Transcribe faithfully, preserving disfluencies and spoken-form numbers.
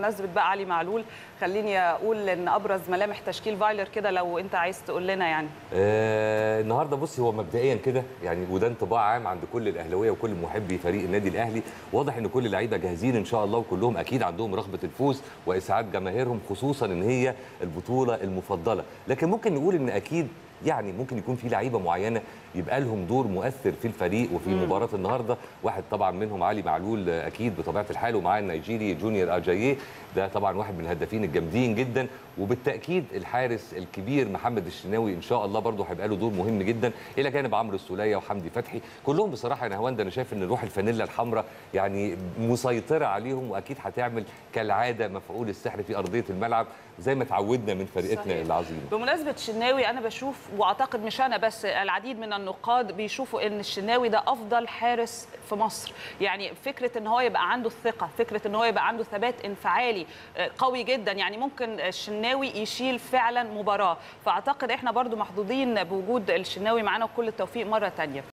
بمناسبه بقى علي معلول، خليني اقول ان ابرز ملامح تشكيل فايلر كده لو انت عايز تقول لنا يعني. آه النهارده بصي، هو مبدئيا كده يعني، وده انطباع عام عند كل الاهلاويه وكل محبي فريق النادي الاهلي، واضح ان كل اللعيبه جاهزين ان شاء الله، وكلهم اكيد عندهم رغبه الفوز واسعاد جماهيرهم، خصوصا ان هي البطوله المفضله. لكن ممكن نقول ان اكيد يعني ممكن يكون في لعيبه معينه يبقى لهم دور مؤثر في الفريق وفي مم. مباراه النهارده. واحد طبعا منهم علي معلول اكيد بطبيعه الحال، ومعاه النيجيري جونيور اجاييه، ده طبعا واحد من الهدافين الجامدين جدا. وبالتاكيد الحارس الكبير محمد الشناوي ان شاء الله برضه هيبقى له دور مهم جدا، الى جانب عمرو السوليه وحمدي فتحي. كلهم بصراحه يا نهاوند انا شايف ان روح الفانيلا الحمراء يعني مسيطره عليهم، واكيد هتعمل كالعاده مفعول السحر في ارضيه الملعب زي ما تعودنا من فرقتنا العظيمه. بمناسبه الشناوي، انا بشوف واعتقد مش انا بس، العديد من النقاد بيشوفوا ان الشناوي ده افضل حارس في مصر. يعني فكره ان هو يبقى عنده الثقه، فكره ان هو يبقى عنده ثبات انفعالي قوي جدا، يعني ممكن الشناوي يشيل فعلا مباراه. فاعتقد احنا برضو محظوظين بوجود الشناوي معانا، وكل التوفيق مره ثانيه.